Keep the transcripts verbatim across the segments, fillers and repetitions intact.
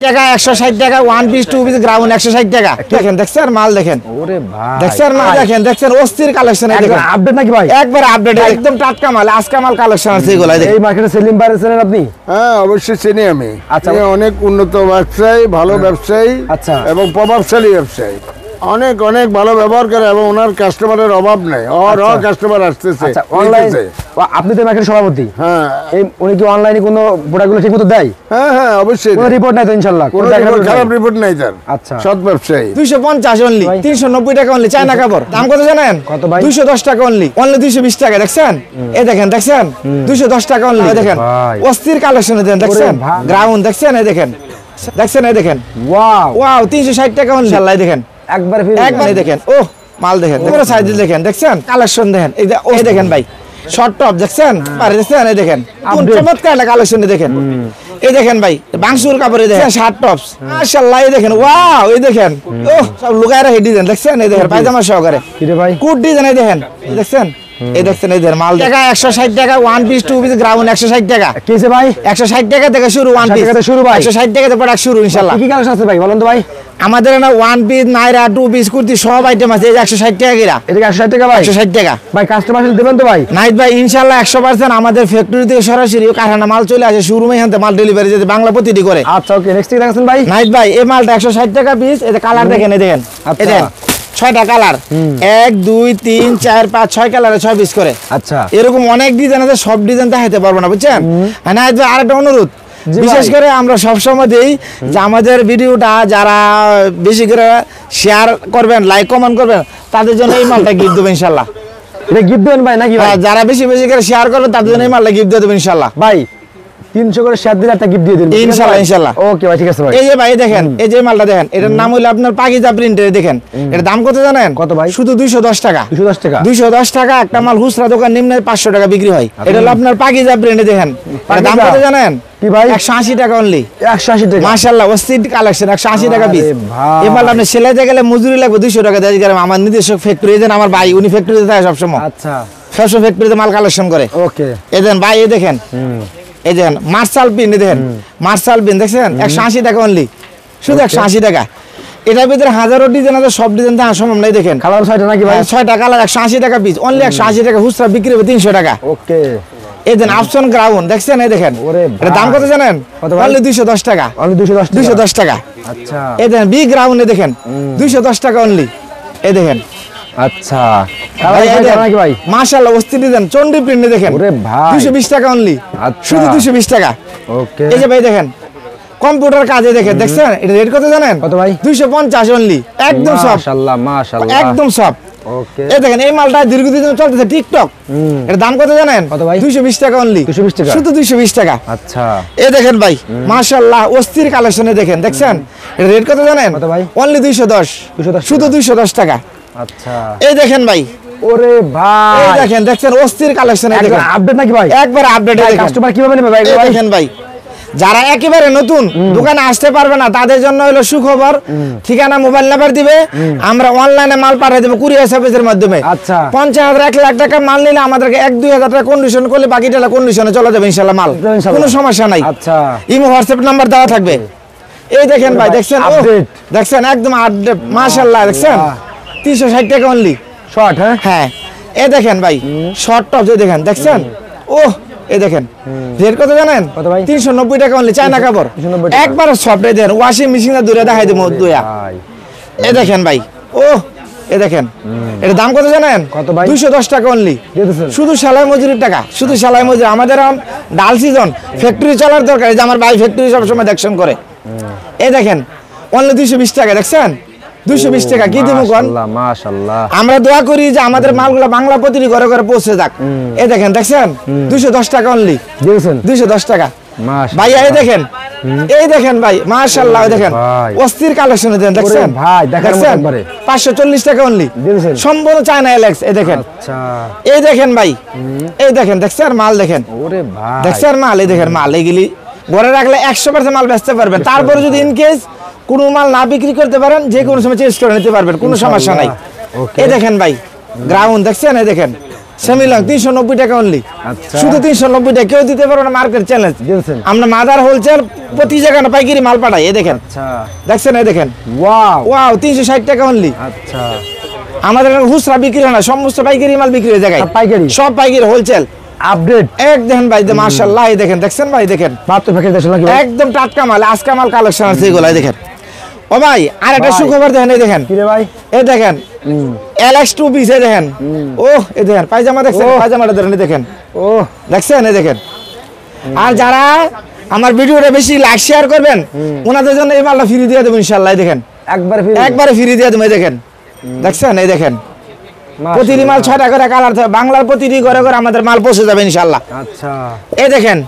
টাকা, একশো ষাট টাকা, one piece two piece ground একশো ষাট টাকা। দেখেন দেখছেন মাল দেখেন, ওরে ভাই দেখছেন মাল দেখেন, দেখছেন অস্থির কালেকশন। একবার আপডেট নাকি ভাই? একবার আপডেট, একদম টাটকা মাল, আজকা মাল কালেকশন আছে এগুলা। এই মার্কেটে সেলিম ভাই চেনেন আপনি? হ্যাঁ অবশ্যই চিনি আমি। আচ্ছা, অনেক উন্নত ব্যবসায়ী, ভালো ব্যবসায়ী, আচ্ছা, এবং প্রভাবশালী ব্যবসায়ী, অনেক অনেক ভালো ব্যবহার করে এবং ওনার কাস্টমারের অভাব নেই, আর কাস্টমার আসতেছে। আচ্ছা অনলাইন, আপনি তো মার্কেটের সভাপতি, হ্যাঁ এই উনি কি অনলাইনে কোনো প্রোডাক্টগুলো ঠিকমতো দেয়? হ্যাঁ হ্যাঁ অবশ্যই, কোনো রিপোর্ট নাই তো ইনশাআল্লাহ? কোনো খারাপ রিপোর্ট নাই তার। আচ্ছা, সৎ ব্যবসায়ী। দুইশো পঞ্চাশ অনলি, তিনশো নব্বই টাকা অনলি, চায়না কাপড়। দাম কত জানেন? কত ভাই? দুইশো দশ টাকা অনলি, অনলি দুইশো বিশ টাকা। দেখছেন এই দেখেন, দেখছেন দুইশো দশ টাকা অনলি। দেখেন অস্থির কালেকশন দেন, দেখছেন গ্রাউন্ড, দেখছেন এই দেখেন, দেখছেন এই দেখেন, ওয়াও ওয়াও তিনশো ষাট টাকা অনলি। আল্লাহ দেখেন একবার একবার দেখেন, ও মাল দেখেন, পুরো সাইজ দেখেন, দেখছেন কালেকশন দেখেন, এই ও দেখেন ভাই শর্ট টপ দেখছেন, আরে দেখছেন এই দেখেন কোন চমৎকার কালেকশন দেখেন। এই দেখেন ভাই বাংসুর কাপড়ে দেখেন শার্ট টপস, মাশাআল্লাহ। এই দেখেন ওয়াও, এই দেখেন ও সব লুকায়রা হেড ডিজাইন দেখছেন, এই দেখেন পায়জামা সহকারে কি রে ভাই কোট ডিজাইন, এই দেখেন দেখছেন, এই দেখছেন এই দেখেন মাল টাকা একশো ষাট টাকা, one piece two piece ground একশো ষাট টাকা। কিছে ভাই? একশো ষাট টাকা থেকে শুরু, ওয়ান পিস থেকে শুরু ভাই, একশো ষাট টাকা থেকে প্রোডাক্ট শুরু ইনশাআল্লাহ। কি কালেকশন আছে ভাই বলেন তো ভাই? আমাদের না ওয়ান পিস, নাইরা, টু পিস, কুর্তি সব আইটেম আছে। এই যে একশো ষাট টাকা কিরা, এটা একশো ষাট টাকা ভাই? একশো ষাট টাকা ভাই। কাস্টমার আসলে দেবেন তো ভাই? নাইট ভাই ইনশাআল্লাহ একশো পার্সেন্ট আমাদের ফ্যাক্টরি থেকে সরাসরি কারখানা মাল চলে আসে, শোরুমে এখানে মাল ডেলিভারি যেতে বাংলা প্রতিটি করে। আচ্ছা ওকে, নেক্সট কি দেখাচ্ছেন ভাই? নাইট ভাই এই মালটা একশো ষাট টাকা পিস। এই যে কালার দেখেন, এই দেখেন, এই দেখেন ছয়টা কালার, এক দুই তিন চার পাঁচ ছয় কালারে ছয় পিস করে। আচ্ছা এরকম অনেক ডিজাইন আছে, সব ডিজাইন দেখাইতে পারবো না বুঝছেন। নাইট ভাই আরেকটা অনুরোধ, বিশেষ করে আমরা সবসময় দিই যে আমাদের ভিডিওটা যারা বেশি করে শেয়ার করবেন, লাইক কমেন্ট করবেন, তাদের জন্য এই মালটা গিফট দেবো ইনশাল্লাহ। এটা গিফট দেবেন ভাই নাকি ভাই? যারা বেশি বেশি করে শেয়ার করবেন তাদের জন্য এই মালটা গিফট দিয়ে দেবো ইনশাল্লাহ ভাই। তিনশো করে শেয়ার দিলে একটা গিফট দিয়ে দিন ইনশাআল্লাহ ইনশাআল্লাহ। ওকে ভাই, ঠিক আছে ভাই। এই যে ভাই দেখেন, এই যে মালটা দেখেন, এটার নাম হলো আপনার পাকিজা প্রিন্টের। দেখেন এটার দাম কত জানেন? কত ভাই? শুধু দুইশো দশ টাকা। দুইশো দশ টাকা? দুইশো দশ টাকা একটা মাল খুচরা দোকান নিম্নে পাঁচশো টাকা বিক্রি হয়। এটা হলো আপনার পাকিজা প্রিন্টে। দেখেন এটার দাম কত জানেন? কি ভাই? একশো আশি টাকা অনলি। একশো আশি টাকা? মাশাআল্লাহ অস্থির কালেকশন, একশো আশি টাকা পিস। এই মাল আপনি সেলাইতে গেলে মজুরি লাগবে দুইশো টাকা দেয়। আমার নিজস্ব ফ্যাক্টরি, দেন আমার ভাই উনি ফ্যাক্টরিতে থাকে সবসময়। আচ্ছা, সবসময় ফ্যাক্টরিতে মাল কালেকশন করে। ওকে, এই দেন ভাই, এই দেখেন, এই দেখেন মার্শাল পিন, দেখেন মার্শাল পিন দেখছেন একশো আশি টাকা অনলি, শুধু একশো আশি টাকা। এটার ভিতরে হাজারো ডিজাইন আছে, সব ডিজাইন দেখা সম্ভব নাই। দেখেন কালার ছয়টা নাকি ভাই? ছয়টা কালার, একশো আশি টাকা পিস, অনলি একশো আশি টাকা। খুচরা বিক্রি হবে তিনশো টাকা। ওকে, এই দেন আফসন গ্রাউন্ড দেখছেন, এই দেখেন এটার দাম কত জানেন? অনলি দুইশো দশ টাকা। অনলি দুইশো দশ? দুইশো দশ টাকা। আচ্ছা, এই দেখেন বি গ্রাউন্ডে দেখেন দুইশো দশ টাকা অনলি। এই দেখেন আচ্ছা, ভাই মাশাআল্লাহ অস্থির ডিজাইন চন্ডী প্রিন্টে। দেখেন ওরে ভাই দুইশো বিশ টাকা অনলি, শুধু দুইশো বিশ টাকা। ওকে, এই যে ভাই দেখেন কম্পিউটার কাজে দেখেন, দেখছেন এটা রেট কত জানেন? কত ভাই? দুইশো পঞ্চাশ অনলি, একদম সব মাশাআল্লাহ মাশাআল্লাহ, একদম সব। ওকে, এই দেখেন এই মালটা দীর্ঘদিন ধরে চলতেছে টিকটক। এর দাম কত জানেন? কত ভাই? দুইশো বিশ টাকা অনলি, দুইশো বিশ টাকা? শুধু দুইশো বিশ টাকা। আচ্ছা, এই দেখেন ভাই মাশাআল্লাহ অস্থির কালেকশনে দেখেন, দেখছেন এর রেট কত জানেন? কত ভাই? অনলি দুইশো দশ, শুধু দুইশো দশ টাকা। আচ্ছা, এই দেখেন ভাই, ওরে ভাই এই দেখেন, দেখছেন অস্থির কালেকশনে দেখেন, আপডেট নাকি ভাই? একবার আপডেট। দেখেন কাস্টমার কিভাবে নেবে ভাই? এই দেখেন ভাই, যারা একেবারে নতুন দোকানে আসতে পারবে না তাদের জন্য হলো সুখবর, ঠিকানা মোবাইল নাম্বার দিবে, আমরা অনলাইনে মাল পাঠিয়ে দেবো কুরিয়ার সার্ভিসের মাধ্যমে। আচ্ছা, পঞ্চাশ হাজার এক লাখ টাকা মাল নিলে আমাদেরকে এক দুই হাজার টাকা কন্ডিশন করলে বাকি টাকা কন্ডিশনে চলে যাবে ইনশাল্লাহ, মাল কোনো সমস্যা নাই। আচ্ছা, ইমো হোয়াটসঅ্যাপ নাম্বার দেওয়া থাকবে। এই দেখেন ভাই, দেখছেন দেখছেন একদম আপডেট মাশাআল্লাহ, দেখছেন তিনশো ষাট টাকা অনলি শর্ট। হ্যাঁ হ্যাঁ, এই দেখেন ভাই শর্ট টপ যে দেখেন, দেখছেন ও এই দেখেন রেট কত জানেন? তিনশো নব্বই টাকা অনলি, চায়না কাপড় একবার সফট। এই দেখেন ওয়াশিং মেশিনে দূরে দেখাই দেবো দুয়া। এই দেখেন ভাই, ও এই দেখেন এর দাম কত জানেন? কত ভাই? দুইশো দশ টাকা অনলি, শুধু সেলাই মজুরির টাকা, শুধু সেলাই মজুরি। আমাদের ডাল সিজন ফ্যাক্টরি চলার দরকার, যে আমার ভাই ফ্যাক্টরি সবসময় দেখশন করে। এই দেখেন অনলি দুইশো বিশ টাকা, দেখছেন দুইশো বিশ টাকা। কি দিব কোন? মাশাআল্লাহ, আমরা দোয়া করি যে আমাদের মালগুলো বাংলা প্রতিটি ঘরে ঘরে পৌঁছে যাক। এই দেখেন, দেখছেন দুইশো দশ টাকা অনলি, দুইশো দশ টাকা ভাইয়া। এই দেখেন, এই দেখেন ভাই মাশাআল্লাহ, দেখেন অস্থির কালেকশন দেন, দেখছেন ভাই দেখেন পাঁচশো চল্লিশ টাকা অনলি, সম্পূর্ণ চায়না এলেক্স। এই দেখেন, এই দেখেন ভাই, এই দেখেন দেখছেন মাল, দেখেন দেখছেন মাল, এই দেখেন মাল। এগুলি ঘরে রাখলে একশো পার্সেন্ট মাল বেচতে পারবেন। তারপরে যদি ইনকেস কোনো মাল না বিক্রি করতে পারেন, যে কোনো সময় চেঞ্জ করে নিতে পারবেন, কোনো সমস্যা নাই। এই দেখেন ভাই গ্রাউন্ড, দেখছেন এই দেখেন সেমি লং তিনশো নব্বই টাকা অনলি, আচ্ছা। শুধু তিনশো নব্বই টাকা, কেউ দিতে পারবে না, মার্কেট চ্যালেঞ্জ। দিয়েছেন। আমরা মাদার হোলসেল প্রতি জায়গায় না পাইকারি মাল পাঠাই, এই দেখেন, আচ্ছা দেখছেন, এই দেখেন, ওয়াও ওয়াও তিনশো ষাট টাকা অনলি। আচ্ছা আমাদের এখানে খুচরা বিক্রি হয় না, সমস্ত পাইকারি মাল বিক্রি হয়ে জায়গায়, সব পাইকারি? সব পাইকারি হোলসেল আপডেট এক দেখেন ভাই, মাশাআল্লাহ, এই দেখেন, দেখছেন ভাই, দেখেন মাত্র প্যাকেট দেড়শো নাকি? একদম টাটকা মাল, আজকা মাল কালেকশন আছে এগুলো, এই দেখেন। ও ভাই আর একটা ভাই। সুখবর দেখেন, এই দেখেন, কি রে ভাই? এই দেখেন এলএক্স টু পিস, এই দেখেন, ও এই দেখেন পায়জামা, দেখছেন ওহ। পায়জামাটা দেখেন, এই দেখেন, ও দেখছেন, এই দেখেন। আর যারা আমার ভিডিওটা বেশি লাইক শেয়ার করবেন ওনাদের জন্য এই মালটা ফ্রি দিয়ে দেবো ইনশাআল্লাহ, এই দেখেন, একবার ফ্রি? একবারে ফ্রি দিয়ে দেবো, এই দেখেন, দেখছেন, এই দেখেন, প্রতিটি মাল ছয়টা করে কালার থাকে, বাংলার প্রতিটি ঘরে ঘরে আমাদের মাল পৌঁছে যাবে ইনশাআল্লাহ। আচ্ছা এই দেখেন,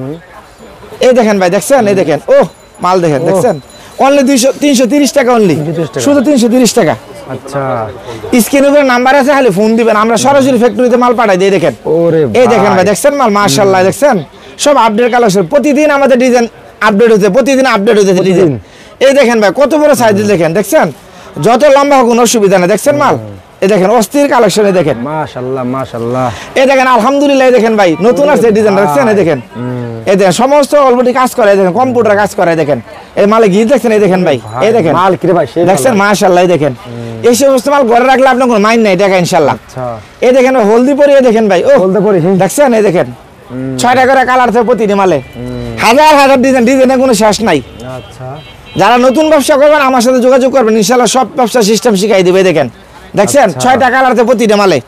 এই দেখেন ভাই, দেখছেন, এই দেখেন, ও মাল দেখেন, দেখছেন, অনলি দুইশো তিনশো তিরিশ টাকা অনলি, তিরিশ টাকা। শুধু তিনশো তিরিশ টাকা। আচ্ছা স্ক্রিনের উপরে নাম্বার আছে, খালি ফোন দিবেন, আমরা সরাসরি ফ্যাক্টরিতে মাল পাঠাই দিই, দেখেন, ওরে এই দেখেন ভাই, দেখছেন মাল, মাশাআল্লাহ, দেখছেন সব আপডেট কালেকশন, প্রতিদিন আমাদের ডিজাইন আপডেট হচ্ছে, প্রতিদিন আপডেট হচ্ছে ডিজাইন। এই দেখেন ভাই কত বড় সাইজ, দেখেন, দেখছেন, যত লম্বা হোক কোনো অসুবিধা নেই, দেখছেন মাল, এই দেখেন অস্থির কালেকশন, এই দেখেন, মাশাআল্লাহ মাশাআল্লাহ, এই দেখেন আলহামদুলিল্লাহ, এই দেখেন ভাই নতুন আছে ডিজাইন, দেখছেন, এই দেখেন, এই দেখেন সমস্ত অলরেডি কাজ করে, এই দেখেন কম্পিউটার কাজ করে, এই দেখেন, এই মালে গিয়ে দেখছেন, এই দেখেন ভাই, এই দেখেন মাল কি রে ভাই? সেই দেখছেন, মাশাআল্লাহ, এই দেখেন, এই সমস্ত মাল ঘরে রাখলে আপনার কোনো মাইন্ড নাই টাকা ইনশাআল্লাহ। আচ্ছা এই দেখেন হলদি পরিয়ে দেখেন ভাই, ও বলতে পারি দেখছেন, এই দেখেন ছয়টা করে কালার থাকে প্রতিটি মালে, হাজার হাজার ডিজাইন, ডিজাইনের কোনো শেষ নাই। আচ্ছা যারা নতুন ব্যবসা করবেন আমার সাথে যোগাযোগ করবেন ইনশাআল্লাহ, সব ব্যবসা সিস্টেম শিখাই দিবে, দেখেন, দেখছেন আচ্ছা। ছয়টা কালার থাকে প্রতিটা মালে,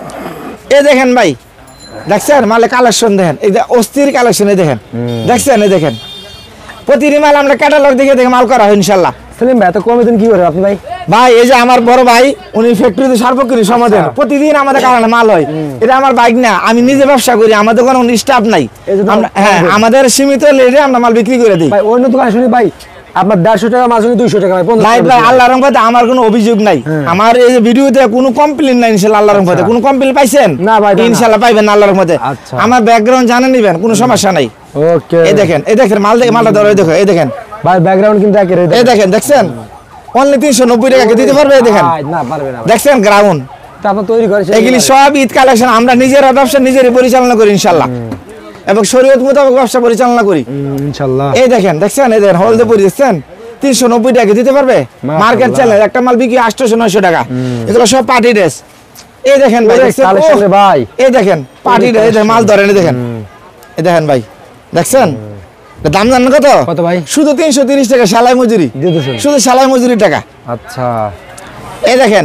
এই দেখেন ভাই, দেখছেন মালে কালেকশন দেখেন, এই যে অস্থির কালেকশন, এই দেখেন, দেখছেন, এই দেখেন প্রতিটি মাল আমরা ক্যাটালগ দেখে দেখে মাল করা হয় ইনশাআল্লাহ। সেলিম ভাই এত কমে দিন কি করে আপনি ভাই? ভাই এই যে আমার বড় ভাই, উনি ফ্যাক্টরিতে সার্বক্ষণিক সমাধান, প্রতিদিন আমাদের কারণে মাল হয়, এটা আমার বাইক না, আমি নিজে ব্যবসা করি, আমাদের কোনো স্টাফ নাই, এই জন্য আমরা হ্যাঁ আমাদের সীমিত লেটে আমরা মাল বিক্রি করে দিই। ভাই অন্য দোকানে শুনি ভাই আপনার দেড়শো টাকা মাছ শুনি দুইশো টাকা ভাই, পঞ্চাশ নাই টাকা ভাই বেশি। আল্লাহর রহমতে আমার কোনো অভিযোগ নাই, আমার এই যে ভিডিওতে কোনো কমপ্লেইন নাই ইনশাআল্লাহ, আল্লাহর রহমতে কোনো কমপ্লেইন পাইছেন? না ভাই, না, না। ইনশাআল্লাহ পাইবেন না আল্লাহর রহমতে। আচ্ছা। আমার ব্যাকগ্রাউন্ড জানে নিবেন, কোনো সমস্যা নাই। ওকে এই দেখেন, এই দেখেন মাল দেখে মালটা ধরে দেখো, এই দেখেন, ভাই ব্যাকগ্রাউন্ড কিন্তু একের এই দেখেন, দেখছেন অনলি তিনশো নব্বই টাকা দিতে পারবে, এই দেখেন, ভাই, না পারবে না ভাই। দেখছেন গ্রাউন্ড, তা আপনার তৈরি করে এগুলি সব ঈদ কালেকশন, আমরা নিজেরা ব্যবসা নিজেরই পরিচালনা করি ইনশাআল্লাহ, এবং শরীয়ত মোতাবেক ব্যবসা পরিচালনা করি। ইনশাআল্লাহ। এই দেখেন, দেখছেন, এই দেখেন হলদে পরি, দেখছেন তিনশো নব্বই টাকা দিতে পারবে, মার্কেট চ্যালেঞ্জ, একটা মাল বিক্রি আটশোশো নয়শো টাকা, এগুলো সব পার্টি ড্রেস। এই দেখেন ভাই, ওরে দেখছেন, কালেকশন রে ওহ, ভাই। এই দেখেন পার্টি ড্রেস, এই দেখেন মাল ধরেন, এই দেখেন, এই দেখেন ভাই, দেখছেন এর দাম জানেন কত? কত ভাই? শুধু তিনশো তিরিশ টাকা সেলাই মজুরি, দিয়ে দিয়েছেন? শুধু সেলাই মজুরি টাকা। আচ্ছা এই দেখেন,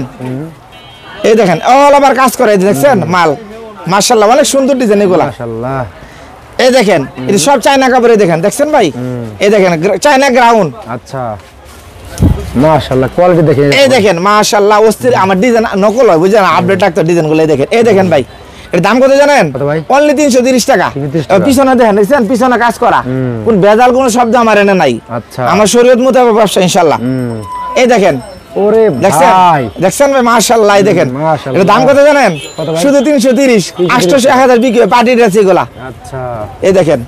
এই দেখেন অল ওভার কাজ করে, এই যে দেখছেন মাল, মাশাআল্লাহ অনেক সুন্দর ডিজাইন এগুলা। মাশাআল্লাহ। এই দেখেন এটা সব চায়না কাপড়ে, দেখেন, দেখছেন ভাই, এই দেখেন চায়না গ্রাউন্ড, আচ্ছা মাশাআল্লাহ কোয়ালিটি দেখেন। এই দেখেন মাশাআল্লাহ অস্থির, আমার ডিজাইন নকল হয় বুঝছেন, আপডেট রাখতে ডিজাইন গুলো, এই দেখেন, এই দেখেন ভাই এর দাম কত জানেন? কত ভাই? অনলি তিনশো তিরিশ টাকা। তিনশো তিরিশ এবার টাকা। পিছনে দেখেন, দেখছেন পিছনে কাজ করা, কোন ভেজাল কোনো শব্দ আমার এনে নাই, আচ্ছা। আমার শরীয়ত মোতাবেক ব্যবসা ইনশাআল্লাহ। এই দেখেন, ওরে দেখছেন ভাই দেখছেন ভাই মাশাআল্লাহ, এই দেখেন মাশাআল্লাহ। এর দাম কত জানেন? কত ভাই? শুধু তিনশো তিরিশ, আটশোশো এক হাজার বিক্রি পার্টি ড্রেস এগুলা। আচ্ছা এই দেখেন,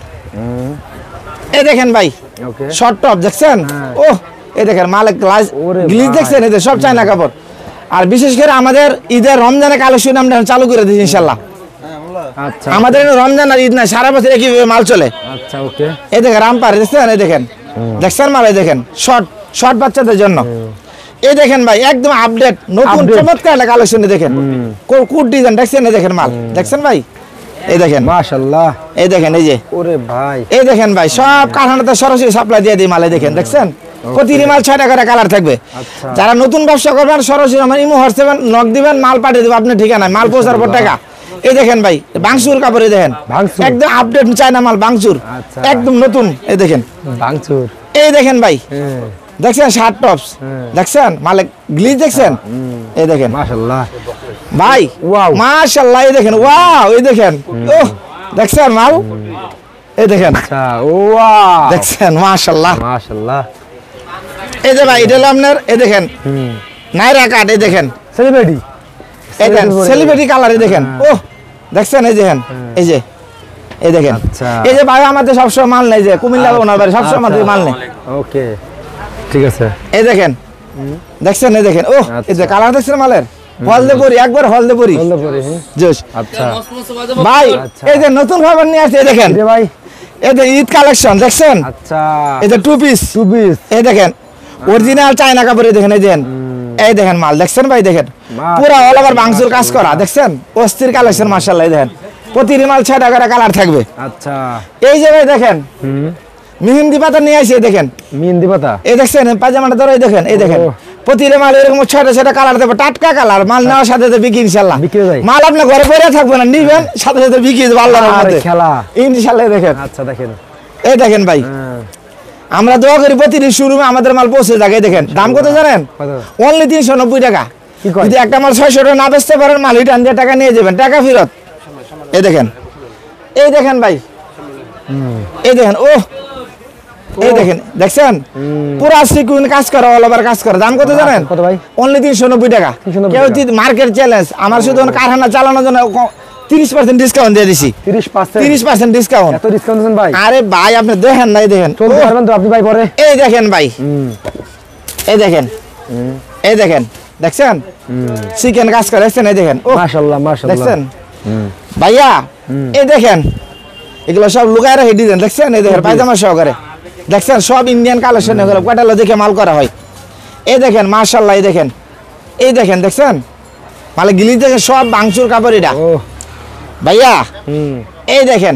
এই দেখেন ভাই ওকে শর্ট টপ, দেখছেন, ও এই দেখেন মালে গ্লাস ওরে গ্লিজ, ভাই। দেখছেন এদের সব চায়না কাপড়। আর বিশেষ করে আমাদের ঈদের রমজানে কালেকশন আমরা চালু করে দিয়েছি ইনশাআল্লাহ। আচ্ছা আমাদের এখানে রমজান আর ঈদ না, সারা বছর একইভাবে মাল চলে। আচ্ছা ওকে এই দেখেন রামপার, দেখছেন, এই দেখেন, দেখছেন মাল, এই দেখেন শর্ট শর্ট বাচ্চাদের জন্য। এই দেখেন ভাই একদম আপডেট নতুন Update। চমৎকার একটা কালেকশন, দেখেন কোট ডিজাইন, দেখছেন, এই দেখেন মাল, দেখছেন ভাই, এই দেখেন, মাশাআল্লাহ। এই দেখেন, এই যে ওরে ভাই এই দেখেন ভাই সব কারখানাতে সরাসরি সাপ্লাই দিয়ে দিই মালে, দেখেন, দেখছেন প্রতিটি মাল ছয়টা করে কালার থাকবে। আচ্ছা। যারা নতুন ব্যবসা করবেন সরাসরি আমার ইমো হোয়াটসঅ্যাপে নক দিবেন, মাল পাঠিয়ে দেবো আপনার ঠিকানায়, মাল পৌঁছার পর টাকা। এই দেখেন ভাই বাংসুর কাপড়, এই দেখেন ভাঙচুর। একদম আপডেট চায়না মাল, বাংসুর আচ্ছা। একদম নতুন। এই দেখেন, ভাঙচুর। এই দেখেন ভাই, হ্যাঁ দেখছেন শার্ট টপস, দেখছেন মালে গ্লিজ, দেখছেন, এই দেখেন মাশাআল্লাহ ভাই Wow. মাশাআল্লাহ, এই দেখেন ওয়াও, এই দেখেন ওহ দেখছেন মাল, এই দেখেন, আচ্ছা ওয়াও দেখছেন মাশাআল্লাহ। মাশাআল্লাহ। এই যে ভাই এটা হলো আপনার, এই দেখেন নাইরা কাট, এই দেখেন, সেলিব্রিটি এই দেখেন সেলিব্রিটি কালার, এই দেখেন, ও দেখছেন, এই দেখেন, এই যে এই দেখেন, আচ্ছা। এই যে ভাই আমাদের সবসময় মাল নেই, যে কুমিল্লা ওনার বাড়ি সবসময় আমাদের মাল নেই। ওকে ঠিক আছে এই দেখেন, দেখছেন, এই দেখেন, ও এই যে আচ্ছা। কালার দেখছেন মালের, হলদে পরি একবার হলদে পরি বলতে পারি হ্যাঁ। জোশ আচ্ছা ভাই এই যে নতুন খবর নিয়ে আসছে এই দেখেন রে ভাই এই যে ঈদ কালেকশন দেখছেন আচ্ছা এই যে টু পিস টু পিস এই দেখেন অরিজিনাল চায়না কাপড়ে দেখেন এই দেখেন এই দেখেন মাল দেখছেন ভাই দেখেন পুরো অল ওভার বাংসুর কাজ করা দেখছেন অস্থির কালেকশন মাশাআল্লাহ এই দেখেন প্রতিটি মাল ছয় টাকা কালার থাকবে আচ্ছা এই যে ভাই দেখেন হুম মেহেন্দি পাতা নিয়ে আসে দেখেন মেহেন্দি পাতা এই দেখছেন পাজামাটা ধরে এই দেখেন এই দেখেন ও। প্রতিটা মাল এরকম ছয়টা ছয়টা কালার দেবে টাটকা কালার মাল নেওয়ার সাথে সাথে বিক্রি ইনশাল্লাহ বিক্রি হয়ে যায়? মাল আপনার ঘরে পড়ে থাকবে না নিবেন সাথে সাথে বিক্রি দেবো আল্লাহর আরে রহমতে খেলা ইনশাল্লাহ এই দেখেন আচ্ছা দেখেন এই দেখেন ভাই হ্যাঁ আমরা দোয়া করি প্রতিদিন শোরুমে আমাদের মাল পৌঁছে থাকে এই দেখেন দাম কত জানেন কত? অনলি তিনশো নব্বই টাকা কি কয়? যদি একটা মাল ছয়শো টাকা না বেচতে পারেন মাল রিটার্ন দিয়ে টাকা নিয়ে যাবেন টাকা ফেরত এই দেখেন এই দেখেন ভাই এই দেখেন ও এই দেখেন দেখছেন পুরা সিকুইন কাজ করা অল ওভার কাজ করা দাম কত জানেন কত ভাই? অনলি তিনশো নব্বই টাকা তিনশো নব্বই কেউ টাকা। যদি মার্কেট চ্যালেঞ্জ আমার শুধু কারখানা চালানোর জন্য তিরিশ পার্সেন্ট ডিসকাউন্ট দিয়ে দিছি তিরিশ পার্সেন্ট তিরিশ পার্সেন্ট ডিসকাউন্ট এত ডিসকাউন্ট দেন ভাই আরে ভাই আপনি দেখেন নাই দেখেন চলতে ও, পারবেন তো আপনি ভাই পরে এই দেখেন ভাই হুম এই দেখেন এই দেখেন দেখছেন চিকেন কাজ করে দেখছেন এই দেখেন ও মাশাআল্লাহ মাশাআল্লাহ দেখছেন ভাইয়া এই দেখেন এগুলো সব লুকায় রাখে ডিজাইন দেখছেন এই দেখেন পায়জামা সহকারে দেখছেন সব ইন্ডিয়ান কালেকশন এগুলো ক্যাটালগ দেখে মাল করা হয় এই দেখেন মাশাআল্লাহ এই দেখেন এই দেখেন দেখছেন মানে গিলি দেখে সব বাংচুর কাপড় এটা ও ভাইয়া হুম এই দেখেন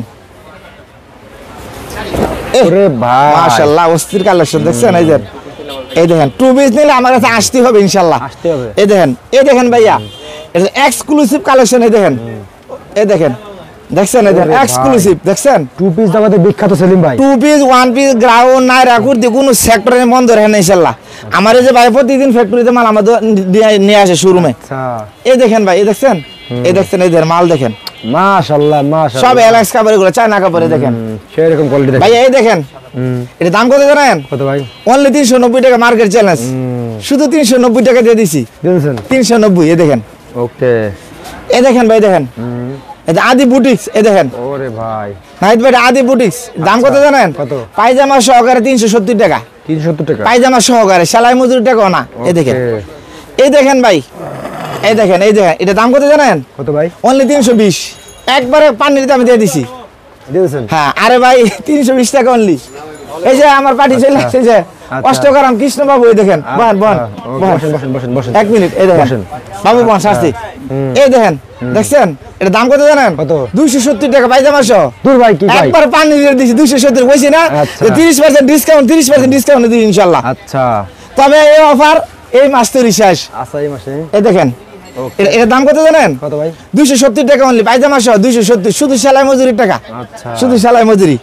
এই, ওরে ভাই মাশাআল্লাহ অস্থির কালেকশন দেখছেন এই যে এই দেখেন টু পিস নিলে আমার কাছে আসতে হবে ইনশাআল্লাহ আসতে হবে এই দেখেন এই দেখেন ভাইয়া এটা এক্সক্লুসিভ কালেকশন এই দেখেন এই দেখেন দেখছেন এই দেখেন ওরে ভাই। এক্সক্লুসিভ দেখছেন টু পিস দামাতে বিখ্যাত সেলিম ভাই two piece one piece ground Naira kurti কোনো সেক্টরে বন্ধ রাখে না ইনশাআল্লাহ আমার এই যে ভাই প্রতিদিন ফ্যাক্টরিতে মাল আমাদের নিয়ে আসে শোরুমে আচ্ছা এই দেখেন ভাই এই দেখছেন এই দেখছেন এই দেখেন মাল দেখেন মাশাআল্লাহ সব মাশাআল্লাহ এলাক্স কাপড় এগুলো চায়না কাপড়ে দেখেন হুম, সেরকম কোয়ালিটি দেখেন ভাই এই দেখেন হুম এটা দাম কত জানেন কত ভাই অনলি তিনশো নব্বই টাকা মার্কেট চ্যালেঞ্জ হুম শুধু তিনশো নব্বই টাকা দিয়ে দিছি দিয়েছেন তিনশো নব্বই এই দেখেন ওকে এই দেখেন ভাই দেখেন হুম এটা আদি বুটিক্স এই দেখেন ওরে ভাই নাইট ভাই আদি বুটিক্স দাম কত জানেন কত? পায়জামা সহকারে তিনশো সত্তর টাকা তিনশো সত্তর টাকা পায়জামা সহকারে সেলাই মজুরি টাকাও না এই দেখেন Okay, এই দেখেন ভাই এই দেখেন এই দেখেন এটা দাম কত জানেন কত ভাই অনলি তিনশো বিশ একবারে পানির দামে দিয়ে দিছি দিয়েছেন হ্যাঁ আরে ভাই তিনশো বিশ টাকা অনলি এই যে আমার পার্টি চলে আসছে যে অষ্টগ্রাম কৃষ্ণবাবু এই দেখেন বহান বহান ও, বহান বসেন বসেন বসেন বসেন এক মিনিট এই দেখেন বসেন। বাবু বহান শাস্তি এই দেখেন দেখছেন এটা দাম কত জানেন কত? দুইশো সত্তর টাকা পায়জামা সহ দূর ভাই কি ভাই একবার পানি দিয়ে দিছি দুইশো সত্তর বলছি না আচ্ছা। তিরিশ পার্সেন্ট ডিসকাউন্ট তিরিশ পার্সেন্ট ডিসকাউন্ট দিই ইনশাল্লাহ আচ্ছা তবে এই অফার এই মাস তো রিসার্চ আচ্ছা এই মাসে এই দেখেন ওকে এটা- এটার দাম কত জানেন কত ভাই দুইশো সত্তর টাকা অনলি পায়জামা সহ দুইশো সত্তর শুধু সেলাই মজুরির টাকা আচ্ছা শুধু সেলাই মজুরি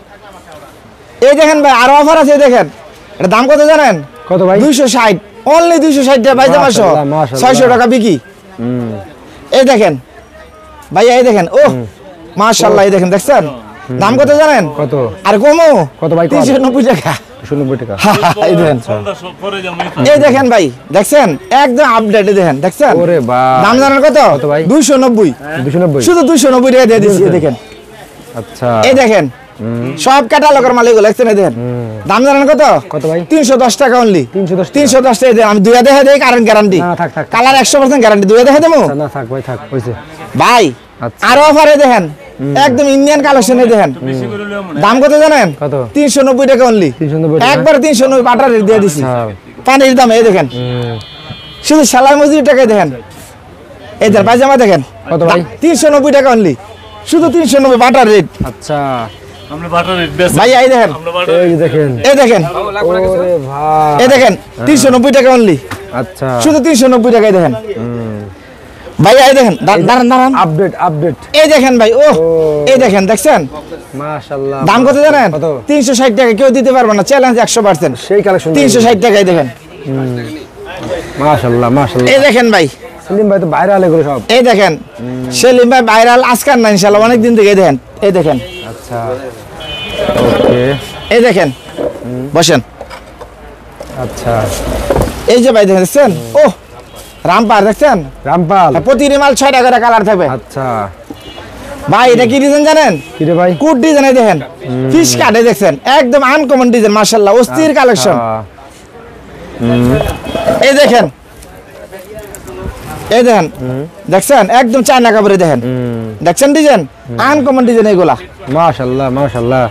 এই দেখেন ভাই আরো অফার আছে এই দেখেন এটা দাম কত জানেন কত ভাই দুইশো ষাট অনলি দুইশো ষাট টাকা পায়জামা সহ মাশাআল্লাহ, মাশাআল্লাহ। ছয়শো টাকা বিক্রি হুম এই দেখেন ভাইয়া এই দেখেন ও মাশাআল্লাহ এই দেখেন দেখছেন দাম কত জানেন কত আর কমো কত ভাই, কম? তিনশো নব্বই টাকা দুশো নব্বই টাকা এই দেখেন এই দেখেন ভাই দেখছেন একদম আপডেট দেখেন দেখছেন ওরে ভাই দাম জানেন কত কত ভাই? দুইশো নব্বই দুশো নব্বই শুধু দুইশো নব্বই টাকা দিয়ে দিচ্ছি এই দেখেন আচ্ছা এই দেখেন সব ক্যাটালগের মাল এগুলো দেখছেন এই দেখেন দাম জানেন কত কত ভাই তিনশো দশ টাকা অনলি তিনশো দশ টাকা। তিনশো দশ টাকা দেন আমি দুই দেখা দেই কারেন্ট গ্যারান্টি না, থাক, থাক। কালার একশো পার্সেন্ট গ্যারান্টি দুই দেখা দেবো আচ্ছা, না থাক ভাই থাক হয়েছে ভাই আচ্ছা। আরো অফারে দেখেন একদম ইন্ডিয়ান কালেকশনে দেখেন দাম কত জানেন কত? তিনশো নব্বই টাকা অনলি তিনশো নব্বই টাকা? একবার তিনশো নব্বই বাটার রেট দিয়ে দিছি আচ্ছা। পানির দাম এই দেখেন হুম, শুধু সেলাই মজুরি টাকায় দেখেন এই দেখেন পায়জামা দেখেন কত ভাই? তিনশো নব্বই টাকা অনলি শুধু তিনশো নব্বই বাটার রেট আচ্ছা আমরা বাটার রেট বেশ ভাই এই দেখেন আমরা বাটার এই যে দেখেন এই দেখেন ওরে ভাই এই দেখেন তিনশো নব্বই টাকা অনলি আচ্ছা শুধু তিনশো নব্বই টাকায় দেখেন ভাই এই দেখেন দা- দাঁড়ান দাঁড়ান আপডেট আপডেট এই দেখেন ভাই ও এই দেখেন দেখছেন মাশাআল্লাহ দাম কত জানেন কত তিনশো ষাট টাকা কেউ দিতে পারবে না চ্যালেঞ্জ একশো পার্সেন্ট সেই কালেকশন তিনশো ষাট টাকায় দেখেন মাশাআল্লাহ মাশাআল্লাহ এই দেখেন ভাই সেলিম ভাই তো বাইরে আলে গুলো সব এই দেখেন সেলিম ভাই ভাইরাল আজকাল না ইনশাল্লাহ অনেক দিন থেকে এই দেখেন এই দেখেন আচ্ছা ওকে এই দেখেন বসেন আচ্ছা এই যে ভাই দেখেন দেখছেন ও রামপার দেখছেন রামপাল প্রতিটি মাল ছয় টাকা করে কালার থাকবে আচ্ছা ভাই এটা কি ডিজাইন জানেন কি রে ভাই কুট ডিজাইনে দেখেন ফিশ কাটে দেখছেন একদম আনকমন ডিজাইন মাশাআল্লাহ অস্থির কালেকশন আচ্ছা, এই দেখেন এই দেখেন দেখছেন একদম চায়না কাপড়ে দেখেন দেখছেন ডিজাইন আনকমন ডিজাইন এইগুলা মাশাআল্লাহ মাশাআল্লাহ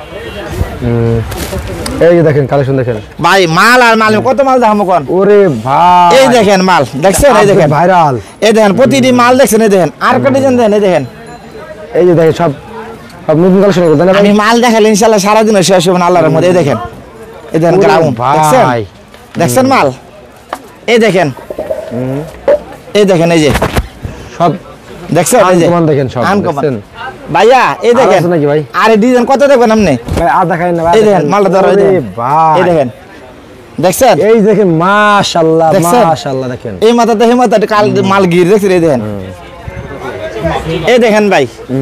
এই যে দেখেন কালেকশন দেখেন ভাই মাল আর মাল কত মাল দেখামো কোন ওরে ভাই এই দেখেন মাল দেখছেন এই দেখেন ভাইরাল এই দেখেন প্রতিটি মাল দেখছেন এই দেখেন আর একটা ডিজাইন দেখেন এই দেখেন এই যে দেখেন সব সব নতুন কালেকশন করতেন না আমি মাল দেখালে ইনশাআল্লাহ সারা দিন শেষ হবে না আল্লাহর মধ্যে এই দেখেন এই দেখেন গ্রাউন্ড দেখছেন ভাই দেখছেন মাল এই দেখেন এই দেখেন এই যে সব দেখছেন এই যে আনকমন দেখেন সব আনকমন দেখছেন ভাইয়া এই আর দেখেন আছে নাকি ভাই? আরে ডিজাইন কত দেখবেন আপনি ভাই আর দেখাই না ভাই এই দেখেন মালটা ধরো এই ওরে দেখেন ভাই এই দেখেন দেখছেন এই দেখেন মাশাআল্লাহ দেখছেন? মাশাআল্লাহ দেখেন এই মাথা দেখে মাথা কাল মাল গির দেখছেন এই দেখেন এই দেখেন ভাই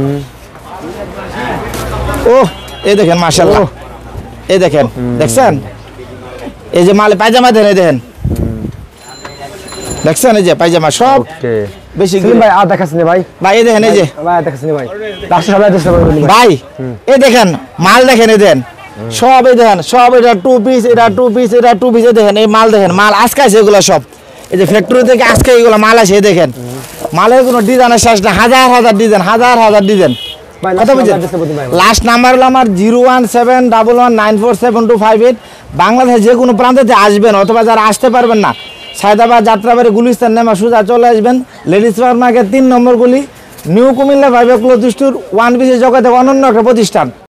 ও এই দেখেন মাশাআল্লাহ এই দেখেন দেখছেন এই যে মাল পায়জামা দেন এই দেখেন দেখছেন এই যে পায়জামা সব ওকে বেশি সেলিম ভাই আর দেখাচ্ছেন ভাই ভাই এই দেখেন এই যে ভাই দেখাচ্ছেন ভাই লাস্টে সবাই দেখতে পারবেন ভাই এই দেখেন মাল দেখেন এই দেখেন সব এই দেখেন সব এটা টু পিস এটা টু পিস এটা টু পিস দেখেন এই মাল দেখেন মাল আজকে আছে এগুলো সব এই যে ফ্যাক্টরি থেকে আজকে এগুলো মাল আছে এই দেখেন মালের কোনো ডিজাইনের শেষ না হাজার হাজার ডিজাইন হাজার হাজার ডিজাইন ভাই কত বুঝছেন লাস্ট নাম্বার হলো আমার zero one seven double one nine four seven two five eight Bangladesh যে কোনো প্রান্তে আসবেন অথবা যারা আসতে পারবেন না সায়দাবাদ যাত্রাবাড়ি গুলিস্তান নেমা সোজা চলে আসবেন লেডিস পাওয়ার মার্কেট তিন নম্বর গুলি নিউ কুমিল্লা ভাইবে ক্লোজ স্টোর ওয়ান পিসের জগতে অনন্য একটা প্রতিষ্ঠান।